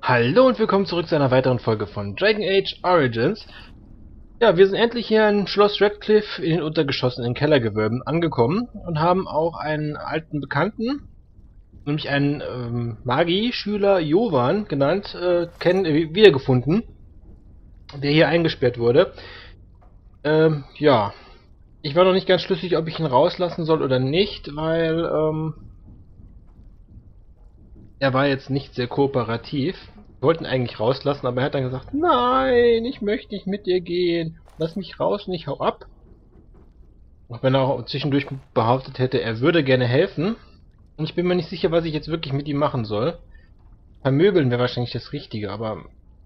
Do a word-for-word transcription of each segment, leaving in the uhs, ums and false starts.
Hallo und willkommen zurück zu einer weiteren Folge von Dragon Age Origins. Ja, wir sind endlich hier in Schloss Redcliffe in den Untergeschossen in den Kellergewölben angekommen und haben auch einen alten Bekannten, nämlich einen ähm, Magi-Schüler Jovan genannt, äh, kennen, äh, wiedergefunden, der hier eingesperrt wurde. Ähm, ja, ich war noch nicht ganz schlüssig, ob ich ihn rauslassen soll oder nicht, weil ähm, er war jetzt nicht sehr kooperativ. Wir wollten eigentlich rauslassen, aber er hat dann gesagt, nein, ich möchte nicht mit dir gehen. Lass mich raus und ich hau ab. Auch wenn er auch zwischendurch behauptet hätte, er würde gerne helfen. Und ich bin mir nicht sicher, was ich jetzt wirklich mit ihm machen soll. Vermöbeln wäre wahrscheinlich das Richtige, aber...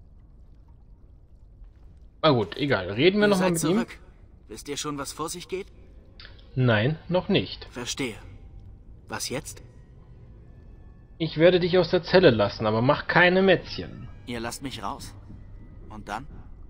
Na gut, egal. Reden wir nochmal mit zurück. ihm. Wisst ihr schon, was vor sich geht? Nein, noch nicht. Verstehe. Was jetzt? Ich werde dich aus der Zelle lassen, aber mach keine Mätzchen. Ihr lasst mich raus. Und dann?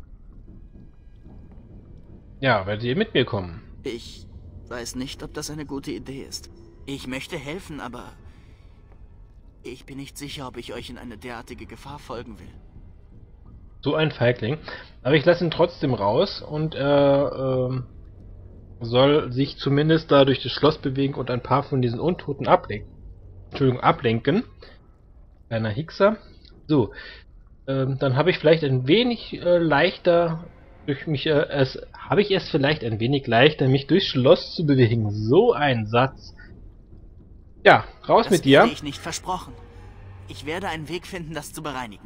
Ja, werdet ihr mit mir kommen. Ich weiß nicht, ob das eine gute Idee ist. Ich möchte helfen, aber ich bin nicht sicher, ob ich euch in eine derartige Gefahr folgen will. So ein Feigling. Aber ich lasse ihn trotzdem raus und er ähm, soll sich zumindest da durch das Schloss bewegen und ein paar von diesen Untoten ablenken. Entschuldigung, ablenken. Kleiner Hickser. So, ähm, dann habe ich vielleicht ein wenig äh, leichter durch mich, äh, es habe ich es vielleicht ein wenig leichter, mich durchs Schloss zu bewegen. So ein Satz. Ja, raus das mit dir. Das werde ich nicht versprochen. Ich werde einen Weg finden, das zu bereinigen.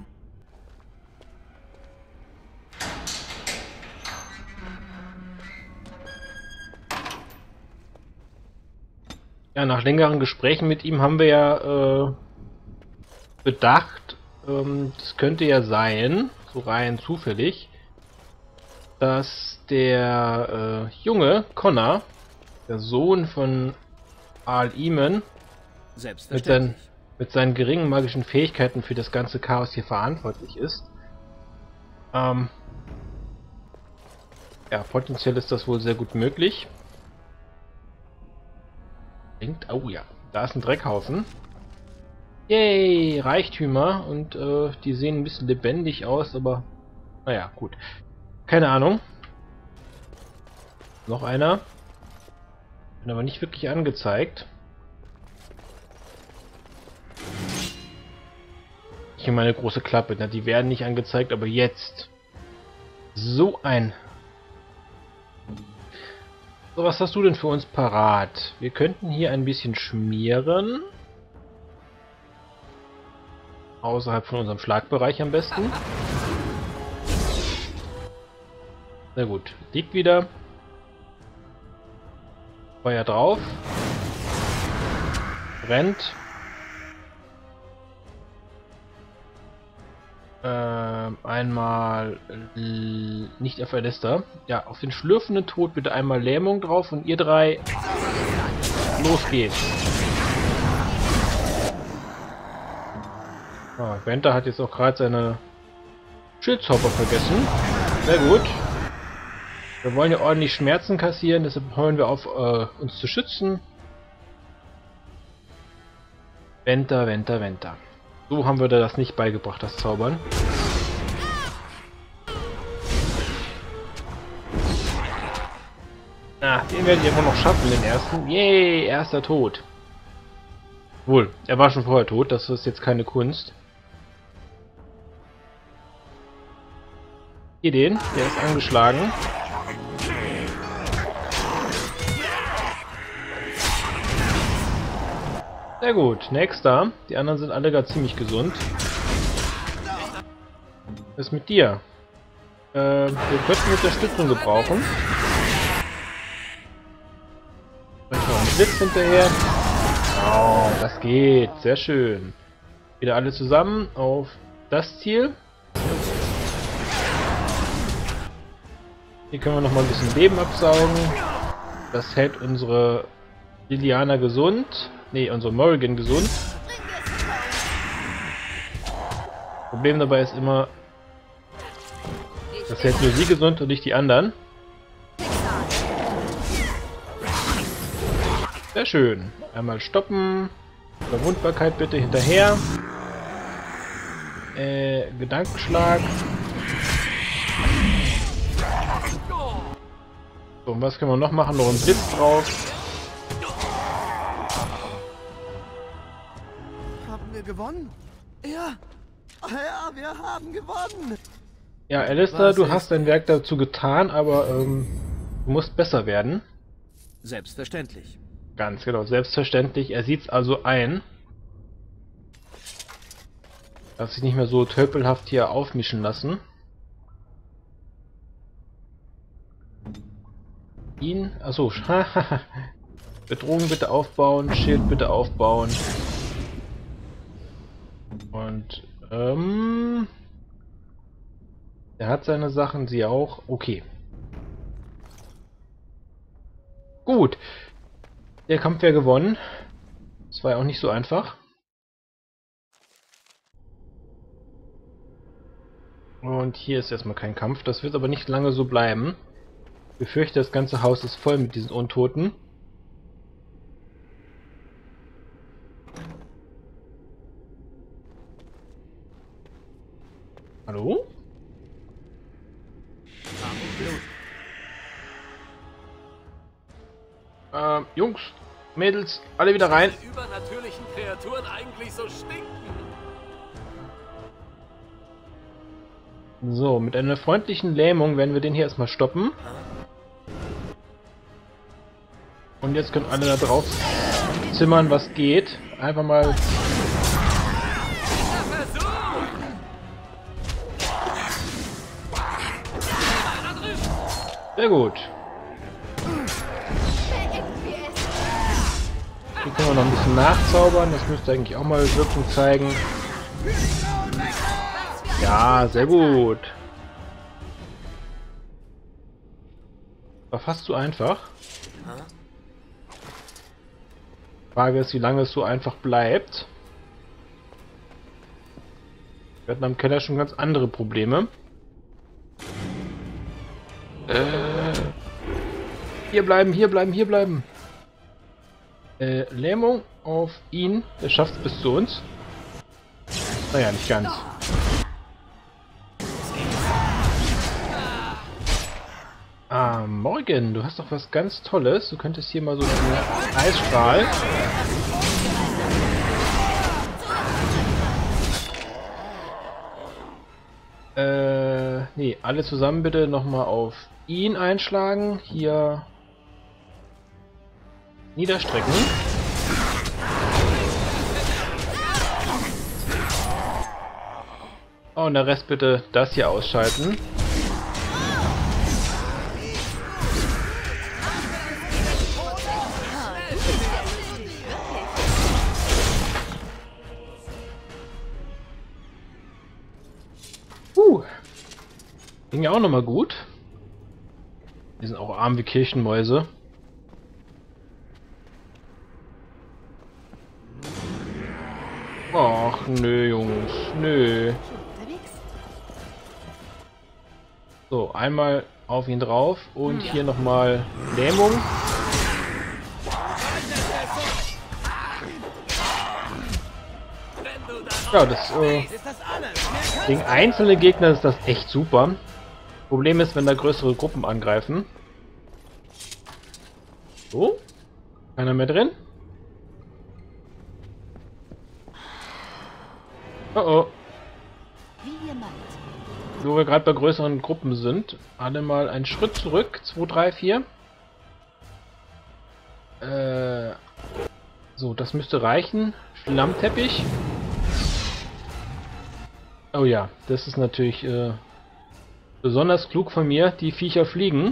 Ja, nach längeren Gesprächen mit ihm haben wir ja äh, bedacht, ähm, das könnte ja sein, so rein zufällig, dass der äh, Junge, Connor, der Sohn von Arl Eamon, mit, sein, mit seinen geringen magischen Fähigkeiten für das ganze Chaos hier verantwortlich ist. Ähm, ja, potenziell ist das wohl sehr gut möglich. Denkt, oh ja, da ist ein Dreckhaufen. Yay, Reichtümer. Und äh, die sehen ein bisschen lebendig aus, aber naja, gut. Keine Ahnung. Noch einer. Bin aber nicht wirklich angezeigt. Hier meine große Klappe. Na, die werden nicht angezeigt, aber jetzt. So ein... So, was hast du denn für uns parat? Wir könnten hier ein bisschen schmieren. Außerhalb von unserem Schlagbereich am besten. Sehr gut. Liegt wieder. Feuer drauf. Brennt. Ähm, einmal äh, nicht auf Alester. Ja, auf den schlürfenden Tod bitte einmal Lähmung drauf und ihr drei los geht's. Ah, Benta hat jetzt auch gerade seine Schildzauber vergessen. Sehr gut. Wir wollen ja ordentlich Schmerzen kassieren, deshalb hören wir auf, äh, uns zu schützen. Benta, Benta, Benta. So haben wir da das nicht beigebracht, das Zaubern. Ah, den werde ich einfach noch schaffen, den ersten. Yay, erster Tod. Wohl, er war schon vorher tot, das ist jetzt keine Kunst. Hier den, der ist angeschlagen. Sehr gut, nächster. Die anderen sind alle gar ziemlich gesund. Was ist mit dir? Äh, wir könnten Unterstützung gebrauchen. Vielleicht noch einen Blitz hinterher. Oh, das geht. Sehr schön. Wieder alle zusammen auf das Ziel. Hier können wir noch mal ein bisschen Leben absaugen. Das hält unsere Liliana gesund. Ne, unsere Morrigan gesund. Problem dabei ist immer, das hält nur sie gesund und nicht die anderen. Sehr schön. Einmal stoppen. Verwundbarkeit bitte hinterher. Äh, Gedankenschlag. So, und was können wir noch machen? Noch einen Blitz drauf. Haben wir gewonnen? Ja. Ja, wir haben gewonnen. Ja, Alistair, du hast dein Werk dazu getan, aber ähm, du musst besser werden. Selbstverständlich. Ganz genau, selbstverständlich. Er sieht es also ein. Darf sich nicht mehr so tölpelhaft hier aufmischen lassen. Ihn, achso, Bedrohung bitte aufbauen, Schild bitte aufbauen. Und, ähm... er hat seine Sachen, sie auch. Okay. Gut. Der Kampf wäre gewonnen. Das war ja auch nicht so einfach. Und hier ist erstmal kein Kampf. Das wird aber nicht lange so bleiben. Ich befürchte, das ganze Haus ist voll mit diesen Untoten. Hallo? Ähm, Jungs, Mädels, alle wieder rein. Die übernatürlichen Kreaturen eigentlich so stinken. So, mit einer freundlichen Lähmung werden wir den hier erstmal stoppen. Und jetzt können alle da drauf zimmern, was geht. Einfach mal... Sehr gut. Hier können wir noch ein bisschen nachzaubern. Das müsste eigentlich auch mal Wirkung zeigen. Ja, sehr gut. War fast zu einfach. Frage ist, wie lange es so einfach bleibt. Wir hatten am Keller schon ganz andere Probleme. Äh, hier bleiben, hier bleiben, hier bleiben. Äh, Lähmung auf ihn. Der schafft es bis zu uns. Naja, nicht ganz. Ah, Morgan, du hast doch was ganz Tolles. Du könntest hier mal so einen Eisstrahl. Äh, nee, alle zusammen bitte nochmal auf ihn einschlagen. Hier niederstrecken. Oh, und der Rest bitte das hier ausschalten. Uh, ging ja auch nochmal gut. Die sind auch arm wie Kirchenmäuse. Ach, nö, Jungs, nö. So, einmal auf ihn drauf und hier nochmal Lähmung. Ja, das, äh, gegen einzelne Gegner ist das echt super. Problem ist, wenn da größere Gruppen angreifen. So, keiner mehr drin. Oh oh. Wo wir gerade bei größeren Gruppen sind, alle mal einen Schritt zurück. zwei, drei, vier. Äh, so, das müsste reichen. Schlammteppich. Oh ja, das ist natürlich äh, besonders klug von mir. Die Viecher fliegen.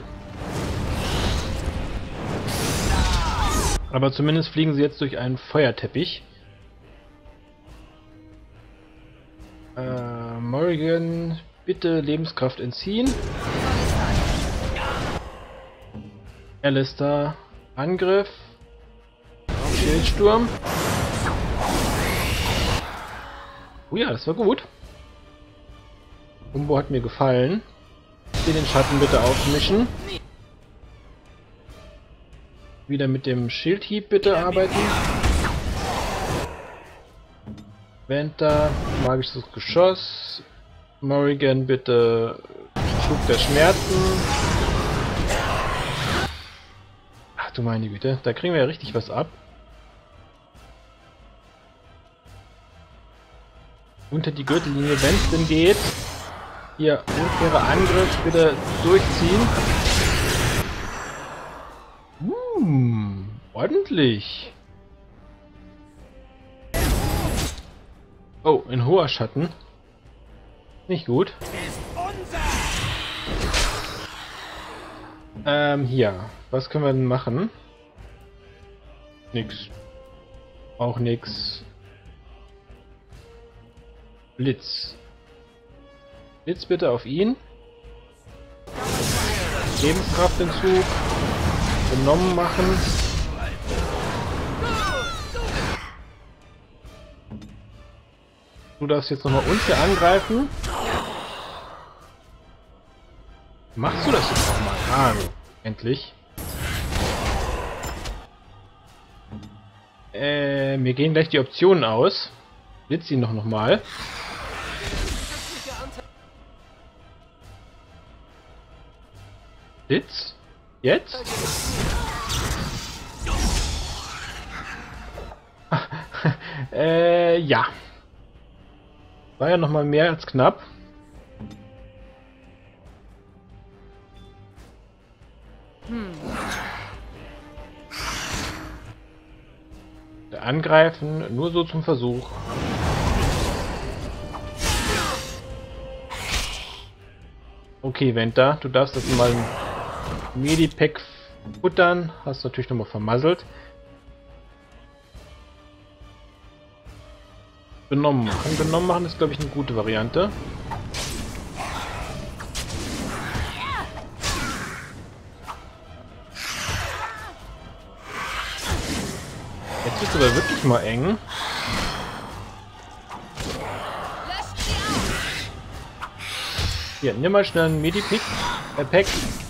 Aber zumindest fliegen sie jetzt durch einen Feuerteppich. Äh, Morrigan, bitte Lebenskraft entziehen. Alistair, Angriff. Schildsturm. Oh ja, das war gut. Umbo hat mir gefallen. Hier den Schatten bitte aufmischen. Wieder mit dem Schildhieb bitte arbeiten. Vanta, magisches Geschoss. Morrigan, bitte Flug der Schmerzen. Ach du meine Güte, da kriegen wir ja richtig was ab. Unter die Gürtellinie, wenn es denn geht. Hier, unfairer Angriff, bitte durchziehen. Uh, ordentlich. Oh, in hoher Schatten. Nicht gut. Ähm, hier. Was können wir denn machen? Nix. Auch nix. Blitz. Blitz bitte auf ihn. Lebenskraftentzug. Genommen machen. Du darfst jetzt nochmal uns hier angreifen. Machst du das jetzt auch mal? Ah, endlich. Äh, mir gehen gleich die Optionen aus. Blitz ihn doch nochmal. Blitz? Jetzt? äh, ja. War ja nochmal mehr als knapp. Hm. Angreifen, nur so zum Versuch. Okay, Vanta, du darfst jetzt mal ein Medipack futtern. Hast natürlich nochmal vermasselt. Benommen machen. Benommen machen ist, glaube ich, eine gute Variante. Jetzt ist es aber wirklich mal eng. Hier, nimm mal schnell einen Medipack. Äh, Pack.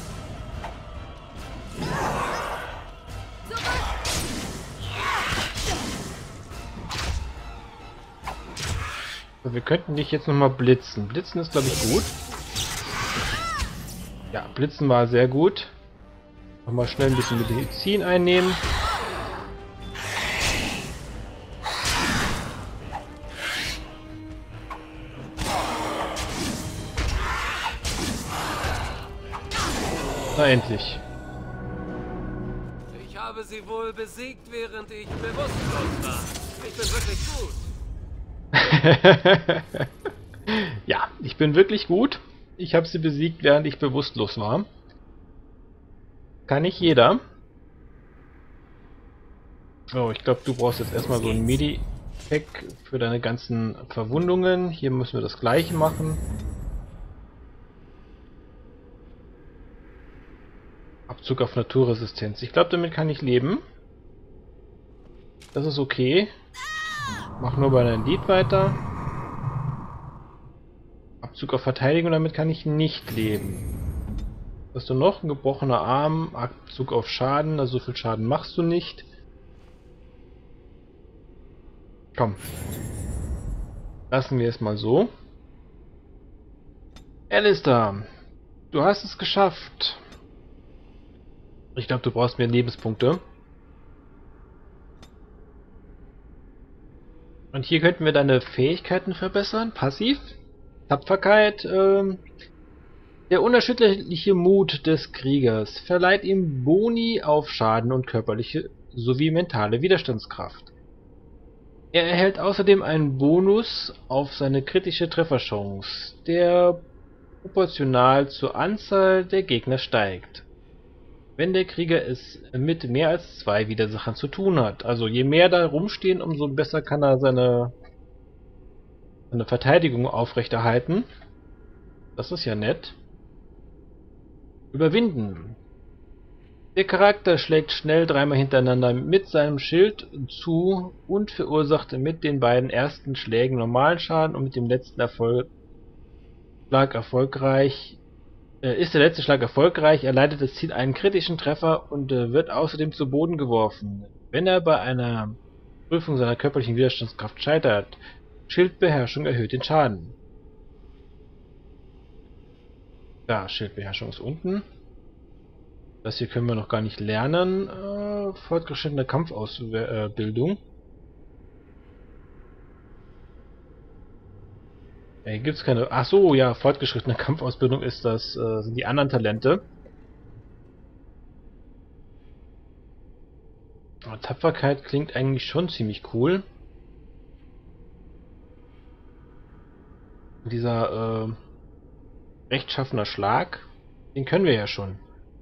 Wir könnten dich jetzt nochmal blitzen. Blitzen ist, glaube ich, gut. Ja, Blitzen war sehr gut. Nochmal schnell ein bisschen Medizin einnehmen. Na, endlich. Ich habe sie wohl besiegt, während ich bewusstlos war. Ich bin wirklich gut. Ja, ich bin wirklich gut. Ich habe sie besiegt, während ich bewusstlos war. Kann nicht jeder. Oh, ich glaube, du brauchst jetzt erstmal so ein Medipack für deine ganzen Verwundungen. Hier müssen wir das gleiche machen. Abzug auf Naturresistenz. Ich glaube, damit kann ich leben. Das ist okay. Mach nur bei deinem Lied weiter. Abzug auf Verteidigung, damit kann ich nicht leben. Hast du noch? Ein gebrochener Arm, Abzug auf Schaden, also so viel Schaden machst du nicht. Komm. Lassen wir es mal so. Alistair, du hast es geschafft. Ich glaube, du brauchst mehr Lebenspunkte. Und hier könnten wir deine Fähigkeiten verbessern. Passiv. Tapferkeit. Ähm, der unerschütterliche Mut des Kriegers verleiht ihm Boni auf Schaden und körperliche sowie mentale Widerstandskraft. Er erhält außerdem einen Bonus auf seine kritische Trefferchance, der proportional zur Anzahl der Gegner steigt. Wenn der Krieger es mit mehr als zwei Widersachern zu tun hat. Also je mehr da rumstehen, umso besser kann er seine, seine Verteidigung aufrechterhalten. Das ist ja nett. Überwinden. Der Charakter schlägt schnell dreimal hintereinander mit seinem Schild zu und verursacht mit den beiden ersten Schlägen normalen Schaden und mit dem letzten Erfolg Schlag erfolgreich. Ist der letzte Schlag erfolgreich, erleidet das Ziel einen kritischen Treffer und äh, wird außerdem zu Boden geworfen. Wenn er bei einer Prüfung seiner körperlichen Widerstandskraft scheitert, Schildbeherrschung erhöht den Schaden. Ja, Schildbeherrschung ist unten. Das hier können wir noch gar nicht lernen. Äh, fortgeschrittene Kampfausbildung. Ja, hier gibt es keine... Ach so, ja, fortgeschrittene Kampfausbildung ist das, äh, sind die anderen Talente. Aber Tapferkeit klingt eigentlich schon ziemlich cool. Dieser, äh, rechtschaffener Schlag, den können wir ja schon.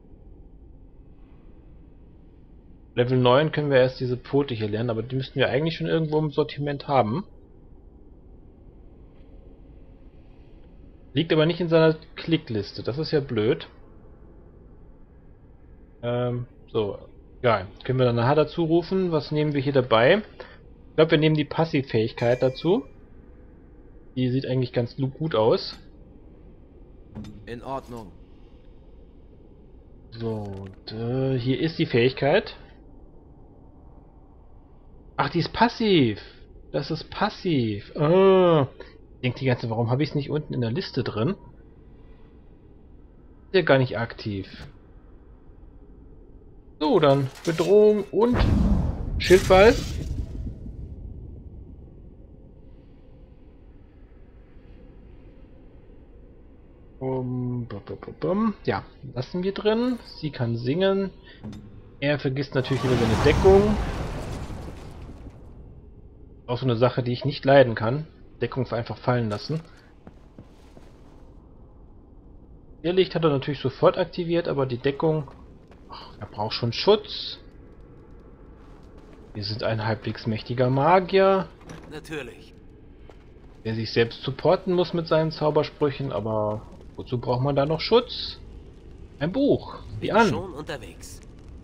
Level neun können wir erst diese Pfote hier lernen, aber die müssten wir eigentlich schon irgendwo im Sortiment haben. Liegt aber nicht in seiner Klickliste, das ist ja blöd. Ähm, so, ja, können wir dann nachher dazu rufen. Was nehmen wir hier dabei? Ich glaube, wir nehmen die Passivfähigkeit dazu. Die sieht eigentlich ganz gut aus. In Ordnung. So, und, äh, hier ist die Fähigkeit. Ach, die ist passiv. Das ist passiv. Oh. Ich denke die ganze, warum habe ich es nicht unten in der Liste drin? Ist ja gar nicht aktiv. So, dann Bedrohung und Schildball. Um, ja, lassen wir drin. Sie kann singen. Er vergisst natürlich wieder seine Deckung. Auch so eine Sache, die ich nicht leiden kann. Deckung einfach fallen lassen. Ihr Licht hat er natürlich sofort aktiviert, aber die Deckung... Ach, er braucht schon Schutz. Wir sind ein halbwegs mächtiger Magier. Natürlich. Der sich selbst supporten muss mit seinen Zaubersprüchen, aber wozu braucht man da noch Schutz? Ein Buch. Wie an. Schon unterwegs.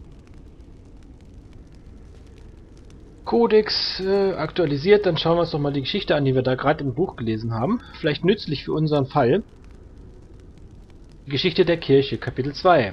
Kodex äh, aktualisiert, dann schauen wir uns doch mal die Geschichte an, die wir da gerade im Buch gelesen haben. Vielleicht nützlich für unseren Fall. Die Geschichte der Kirche, Kapitel zwei.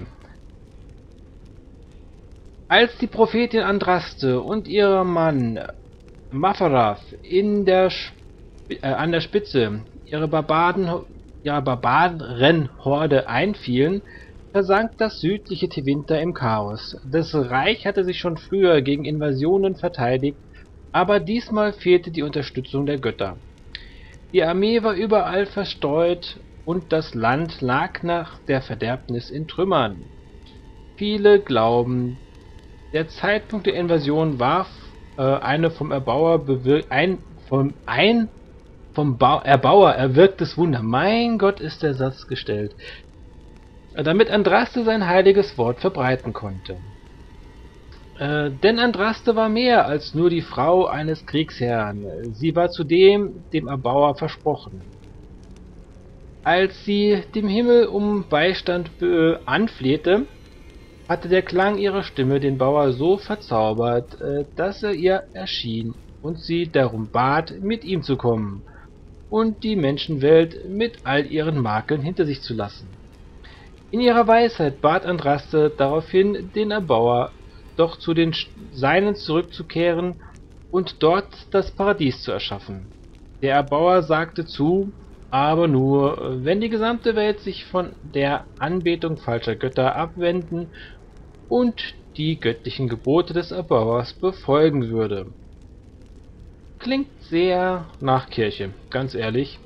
Als die Prophetin Andraste und ihr Mann Mafarath in der Sp äh, an der Spitze ihre Barbaden, ja, Barbarenhorde einfielen, versank das südliche Tevinter im Chaos. Das Reich hatte sich schon früher gegen Invasionen verteidigt, aber diesmal fehlte die Unterstützung der Götter. Die Armee war überall verstreut und das Land lag nach der Verderbnis in Trümmern. Viele glauben, der Zeitpunkt der Invasion war äh, eine vom Erbauer bewir ein vom ein vom Bau Erbauer erwirktes Wunder. Mein Gott, ist der Satz gestellt. Damit Andraste sein heiliges Wort verbreiten konnte. Äh, denn Andraste war mehr als nur die Frau eines Kriegsherrn. Sie war zudem dem Erbauer versprochen. Als sie dem Himmel um Beistand äh, anflehte, hatte der Klang ihrer Stimme den Bauer so verzaubert, äh, dass er ihr erschien und sie darum bat, mit ihm zu kommen und die Menschenwelt mit all ihren Makeln hinter sich zu lassen. In ihrer Weisheit bat Andraste daraufhin den Erbauer, doch zu den Seinen zurückzukehren und dort das Paradies zu erschaffen. Der Erbauer sagte zu, aber nur, wenn die gesamte Welt sich von der Anbetung falscher Götter abwenden und die göttlichen Gebote des Erbauers befolgen würde. Klingt sehr nach Kirche, ganz ehrlich.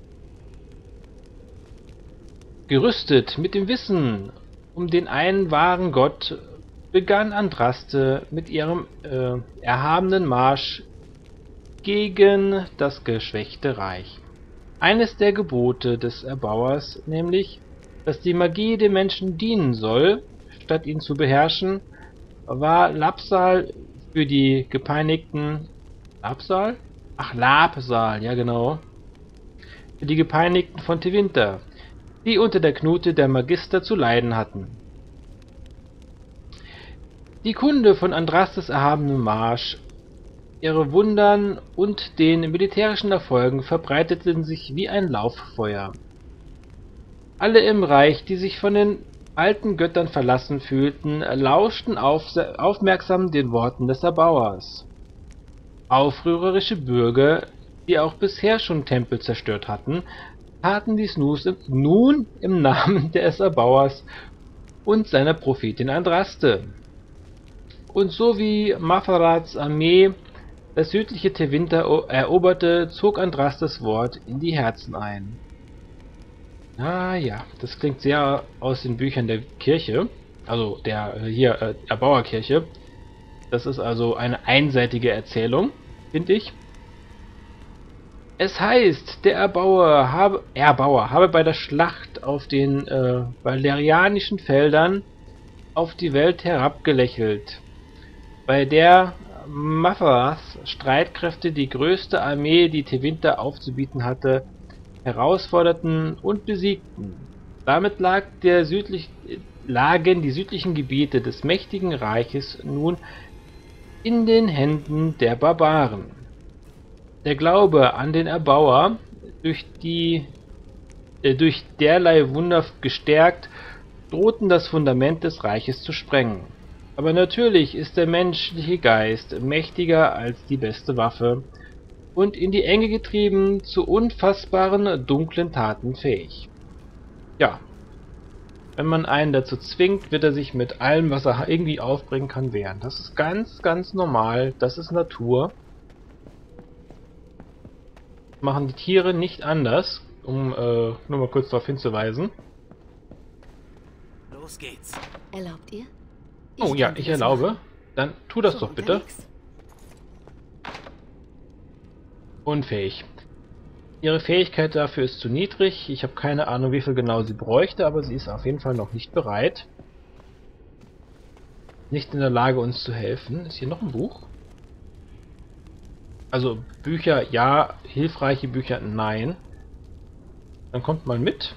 Gerüstet mit dem Wissen um den einen wahren Gott begann Andraste mit ihrem äh, erhabenen Marsch gegen das geschwächte Reich. Eines der Gebote des Erbauers, nämlich, dass die Magie den Menschen dienen soll, statt ihn zu beherrschen, war Labsal für die gepeinigten... Labsal? Ach, Labsal, ja genau. Für die Gepeinigten von Tevinter, die unter der Knute der Magister zu leiden hatten. Die Kunde von Andrastes erhabenem Marsch, ihre Wundern und den militärischen Erfolgen verbreiteten sich wie ein Lauffeuer. Alle im Reich, die sich von den alten Göttern verlassen fühlten, lauschten auf, aufmerksam den Worten des Erbauers. Aufrührerische Bürger, die auch bisher schon Tempel zerstört hatten, taten dies nun im Namen des Erbauers und seiner Prophetin Andraste. Und so wie Mafarats Armee das südliche Tevinter eroberte, zog Andrastes Wort in die Herzen ein. Ah ja, das klingt sehr aus den Büchern der Kirche, also der hier äh, Erbauerkirche. Das ist also eine einseitige Erzählung, finde ich. Es heißt, der Erbauer habe, Erbauer habe bei der Schlacht auf den äh, valerianischen Feldern auf die Welt herabgelächelt, bei der Mafaras Streitkräfte die größte Armee, die Tevinter aufzubieten hatte, herausforderten und besiegten. Damit lag der südlich, lagen die südlichen Gebiete des mächtigen Reiches nun in den Händen der Barbaren. Der Glaube an den Erbauer, durch die äh, durch derlei Wunder gestärkt, drohten das Fundament des Reiches zu sprengen. Aber natürlich ist der menschliche Geist mächtiger als die beste Waffe und in die Enge getrieben zu unfassbaren dunklen Taten fähig. Ja, wenn man einen dazu zwingt, wird er sich mit allem, was er irgendwie aufbringen kann, wehren. Das ist ganz, ganz normal, das ist Natur. Machen die Tiere nicht anders, um äh, nur mal kurz darauf hinzuweisen. Los geht's. Erlaubt ihr? Oh ja, ich erlaube. Dann tu das doch bitte. Unfähig. Ihre Fähigkeit dafür ist zu niedrig. Ich habe keine Ahnung, wie viel genau sie bräuchte, aber sie ist auf jeden Fall noch nicht bereit. Nicht in der Lage, uns zu helfen. Ist hier noch ein Buch? Also Bücher ja, hilfreiche Bücher nein. Dann kommt mal mit.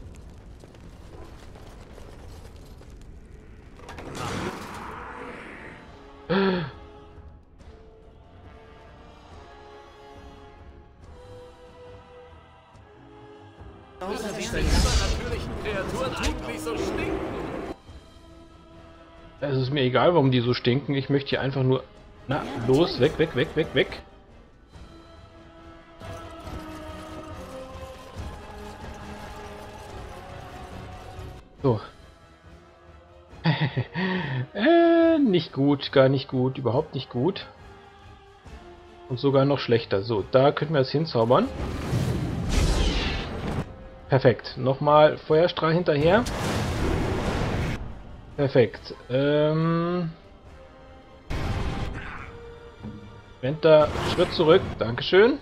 Es ist mir egal, warum die so stinken. Ich möchte hier einfach nur... Na, los, weg, weg, weg, weg, weg. So. äh, nicht gut, gar nicht gut, überhaupt nicht gut. Und sogar noch schlechter. So, da könnten wir es hinzaubern. Perfekt. Nochmal Feuerstrahl hinterher. Perfekt. Ähm... Venter, Schritt zurück. Dankeschön.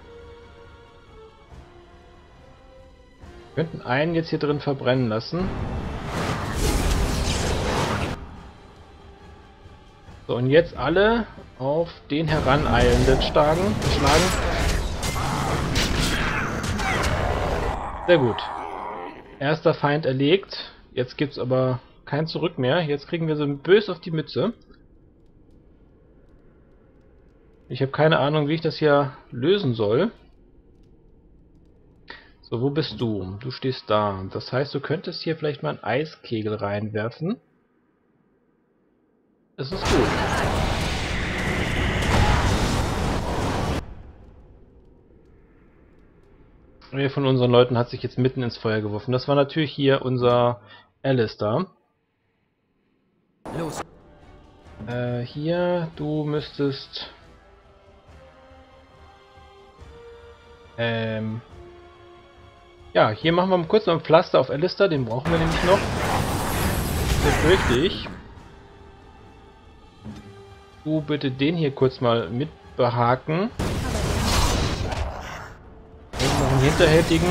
Wir könnten einen jetzt hier drin verbrennen lassen. So, und jetzt alle auf den Heraneilenden schlagen. schlagen. Sehr gut. Erster Feind erlegt. Jetzt gibt es aber kein Zurück mehr. Jetzt kriegen wir so bös auf die Mütze. Ich habe keine Ahnung, wie ich das hier lösen soll. So, wo bist du? Du stehst da. Das heißt, du könntest hier vielleicht mal einen Eiskegel reinwerfen. Das ist gut. Wer von unseren Leuten hat sich jetzt mitten ins Feuer geworfen? Das war natürlich hier unser Alistair. Los. Äh, hier, du müsstest... Ähm... Ja, hier machen wir mal kurz noch ein Pflaster auf Alistair, den brauchen wir nämlich noch. Das fürchte ich. Du bitte den hier kurz mal mit behaken. Und noch einen hinterhältigen.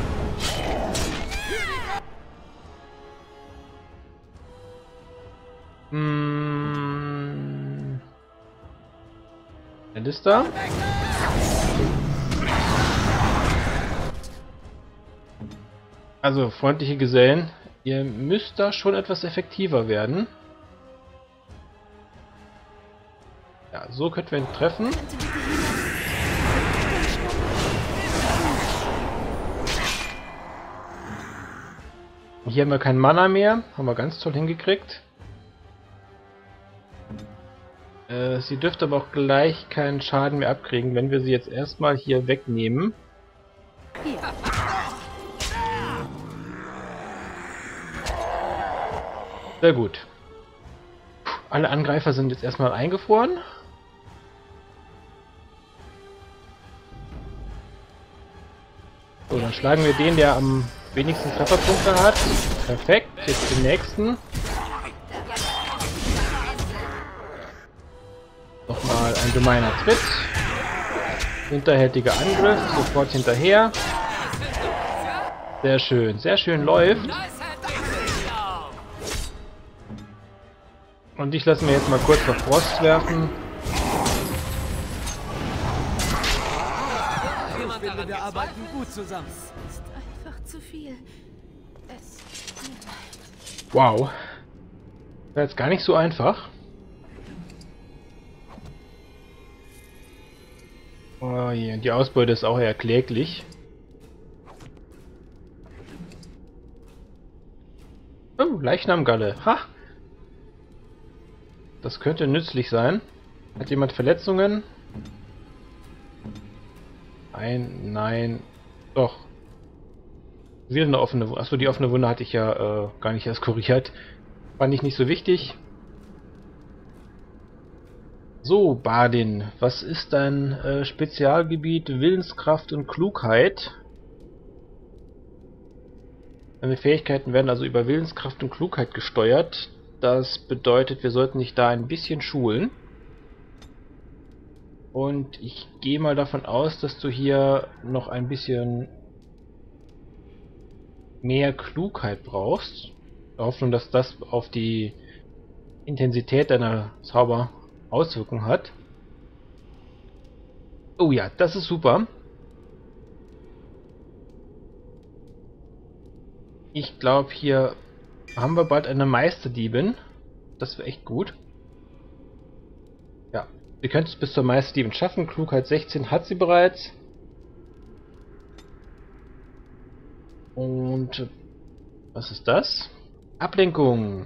Hm. Alistair? Also, freundliche Gesellen, ihr müsst da schon etwas effektiver werden. Ja, so könnten wir ihn treffen. Hier haben wir kein Mana mehr. Haben wir ganz toll hingekriegt. Äh, sie dürfte aber auch gleich keinen Schaden mehr abkriegen, wenn wir sie jetzt erstmal hier wegnehmen. Hier. Sehr gut. Alle Angreifer sind jetzt erstmal eingefroren. So, dann schlagen wir den, der am wenigsten Trefferpunkte hat. Perfekt. Jetzt den nächsten. Nochmal ein gemeiner Tritt. Hinterhältiger Angriff. Sofort hinterher. Sehr schön. Sehr schön läuft. Und ich lasse mir jetzt mal kurz noch Frost werfen. Ich finde, wir arbeiten gut zusammen. Es ist einfach zu viel. Es tut mir leid. Wow. War jetzt gar nicht so einfach. Oh je, die Ausbeute ist auch eher kläglich. Oh, Leichnamgalle. Ha! Das könnte nützlich sein. Hat jemand Verletzungen? Nein, nein. Doch. Wieder eine offene Wunde. Achso, die offene Wunde hatte ich ja äh, gar nicht erst kuriert. Fand ich nicht so wichtig. So, Bardin. Was ist dein äh, Spezialgebiet? Willenskraft und Klugheit. Deine Fähigkeiten werden also über Willenskraft und Klugheit gesteuert. Das bedeutet, wir sollten dich da ein bisschen schulen. Und ich gehe mal davon aus, dass du hier noch ein bisschen mehr Klugheit brauchst. In der Hoffnung, dass das auf die Intensität deiner Zauber Auswirkungen hat. Oh ja, das ist super. Ich glaube, hier haben wir bald eine Meisterdiebin. Das wäre echt gut. Ja, sie könnte es bis zur Meisterdiebin schaffen. Klugheit sechzehn hat sie bereits. Und was ist das? Ablenkung.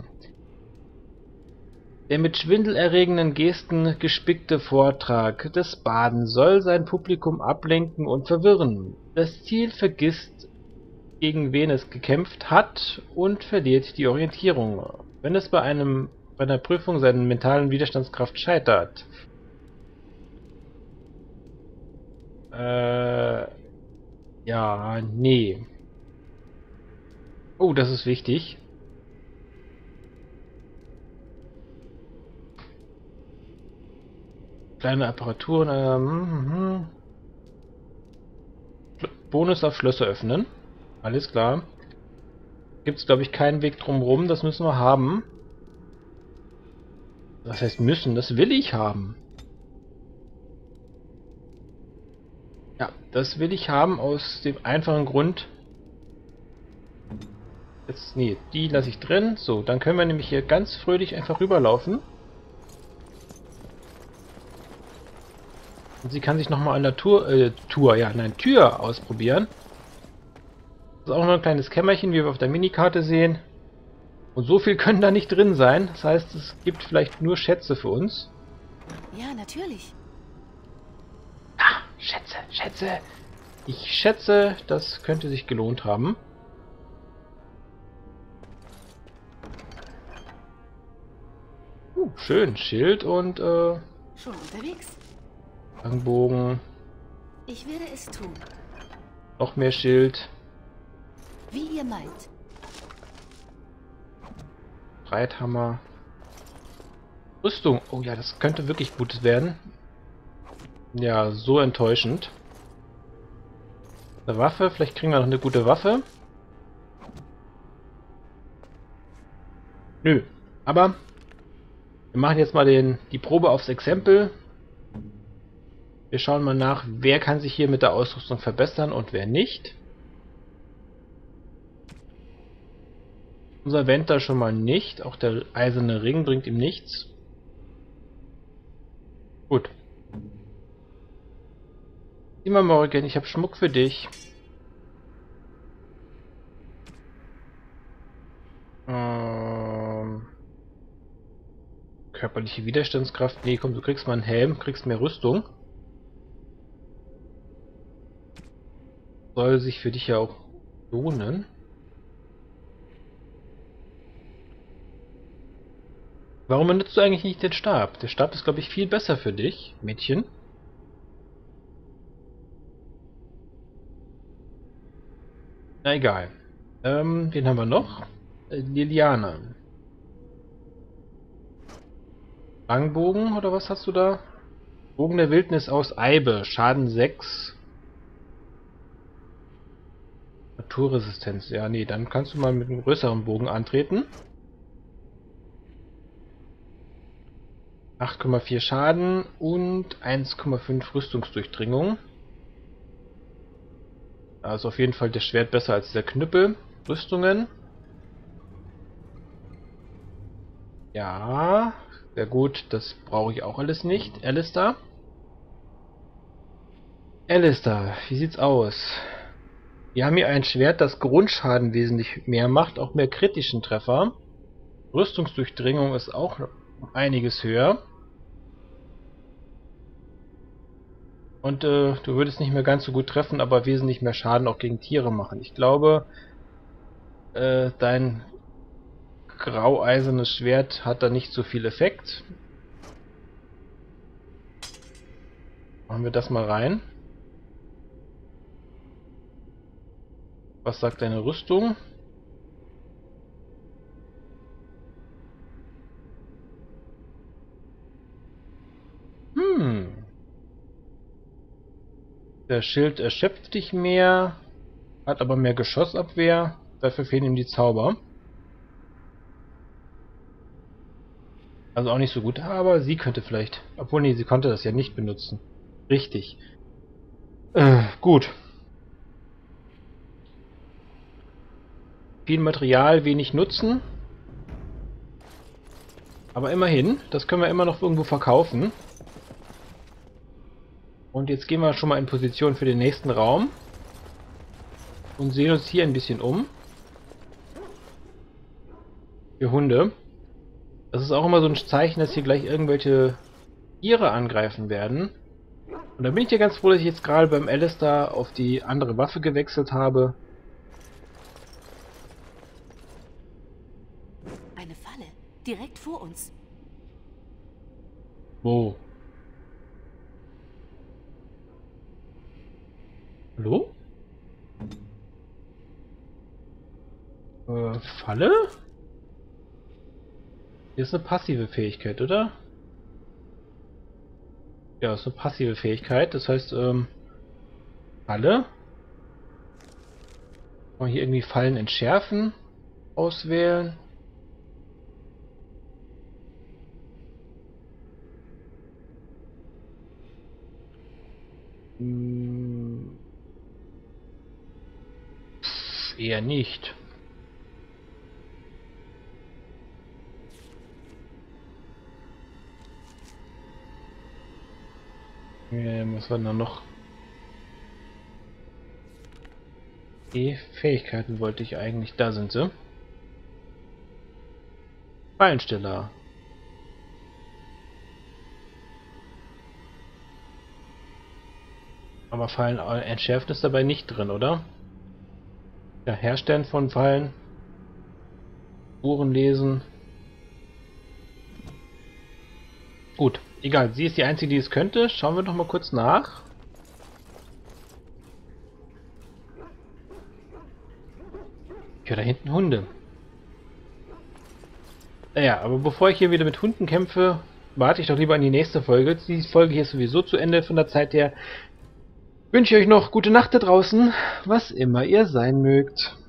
Der mit schwindelerregenden Gesten gespickte Vortrag des Barden soll sein Publikum ablenken und verwirren. Das Ziel vergisst, gegen wen es gekämpft hat, und verliert die Orientierung, wenn es bei einem bei einer Prüfung seiner mentalen Widerstandskraft scheitert. Äh, ja, nee. Oh, das ist wichtig. Kleine Apparaturen. Ähm, Bonus auf Schlösser öffnen. Alles klar. Gibt es, glaube ich, keinen Weg drumherum. Das müssen wir haben. Was heißt müssen? Das will ich haben. Ja, das will ich haben aus dem einfachen Grund. Jetzt, nee, die lasse ich drin. So, dann können wir nämlich hier ganz fröhlich einfach rüberlaufen. Und sie kann sich nochmal an der Tour, äh, Tour, ja, nein, Tür ausprobieren. Das ist auch noch ein kleines Kämmerchen, wie wir auf der Minikarte sehen. Und so viel können da nicht drin sein. Das heißt, es gibt vielleicht nur Schätze für uns. Ja, natürlich. Ah, Schätze, Schätze. Ich schätze, das könnte sich gelohnt haben. Uh, schön, Schild und äh, Schon unterwegs? Langbogen. Ich werde es tun. Noch mehr Schild. Wie ihr meint. Breithammer. Rüstung. Oh ja, das könnte wirklich gut werden. Ja, so enttäuschend. Eine Waffe. Vielleicht kriegen wir noch eine gute Waffe. Nö. Aber wir machen jetzt mal den, die Probe aufs Exempel. Wir schauen mal nach, wer kann sich hier mit der Ausrüstung verbessern und wer nicht. Unser Venter schon mal nicht. Auch der eiserne Ring bringt ihm nichts. Gut. Sieh mal, Morgan, ich habe Schmuck für dich. Ähm, Körperliche Widerstandskraft. Nee, komm, du kriegst mal einen Helm, kriegst mehr Rüstung. Soll sich für dich ja auch lohnen. Warum benutzt du eigentlich nicht den Stab? Der Stab ist, glaube ich, viel besser für dich, Mädchen. Na egal. Ähm, wen haben wir noch? Äh, Liliana. Langbogen, oder was hast du da? Bogen der Wildnis aus Eibe. Schaden sechs. Naturresistenz. Ja, nee, dann kannst du mal mit einem größeren Bogen antreten. acht Komma vier Schaden und eins Komma fünf Rüstungsdurchdringung. Also auf jeden Fall das Schwert besser als der Knüppel. Rüstungen. Ja, sehr gut. Das brauche ich auch alles nicht. Alistair. Alistair, wie sieht's aus? Wir haben hier ein Schwert, das Grundschaden wesentlich mehr macht, auch mehr kritischen Treffer. Rüstungsdurchdringung ist auch einiges höher. Und äh, du würdest nicht mehr ganz so gut treffen, aber wesentlich mehr Schaden auch gegen Tiere machen. Ich glaube, äh, dein graueisernes Schwert hat da nicht so viel Effekt. Machen wir das mal rein. Was sagt deine Rüstung? Hm. Der Schild erschöpft dich mehr, hat aber mehr Geschossabwehr, dafür fehlen ihm die Zauber. Also auch nicht so gut, aber sie könnte vielleicht... Obwohl, nee, sie konnte das ja nicht benutzen. Richtig. Äh, gut. Viel Material, wenig Nutzen. Aber immerhin, das können wir immer noch irgendwo verkaufen. Und jetzt gehen wir schon mal in Position für den nächsten Raum. Und sehen uns hier ein bisschen um. Für Hunde. Das ist auch immer so ein Zeichen, dass hier gleich irgendwelche Tiere angreifen werden. Und da bin ich ja ganz froh, dass ich jetzt gerade beim Alistair auf die andere Waffe gewechselt habe. Eine Falle. Direkt vor uns. Wo? Hallo? Äh, Falle? Hier ist eine passive Fähigkeit, oder? Ja, ist eine passive Fähigkeit. Das heißt, ähm, Falle. Kann man hier irgendwie Fallen entschärfen, auswählen. Hm. Pff, eher nicht. Ähm, was war denn da noch? Die Fähigkeiten wollte ich eigentlich. Da sind sie. Fallensteller. Aber Fallen entschärft ist dabei nicht drin, oder? Ja, Herstellen von Fallen. Spuren lesen. Gut, egal. Sie ist die einzige, die es könnte. Schauen wir doch mal kurz nach. Ich höre da hinten Hunde. Naja, aber bevor ich hier wieder mit Hunden kämpfe, warte ich doch lieber an die nächste Folge. Die Folge hier ist sowieso zu Ende von der Zeit her. Wünsche ich euch noch gute Nacht da draußen, was immer ihr sein mögt.